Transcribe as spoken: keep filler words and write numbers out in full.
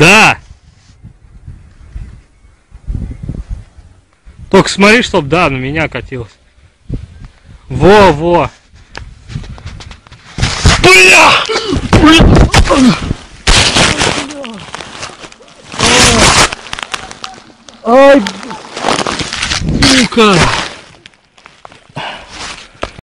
Да! Только смотри, чтоб, да, на меня катилось. Во, во! Бля! Бля! Ай, сука!